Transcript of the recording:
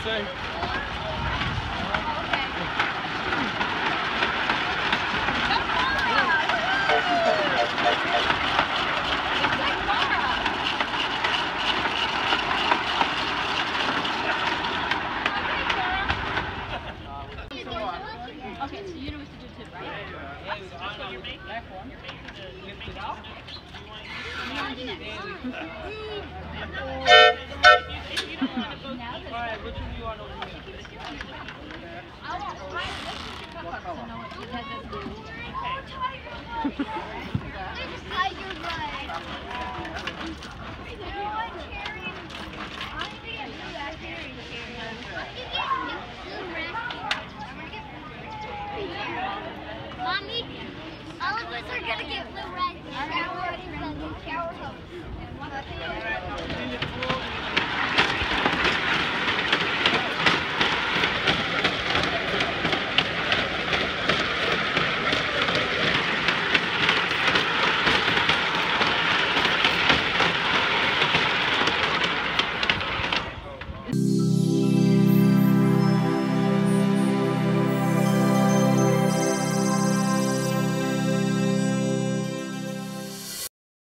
say? Okay, so you know what to do too, right? So you're making left one. Lift it up. Alright, which one do you want over here? I want mine. It's tiger blood. Mommy, all of us are gonna get blue red.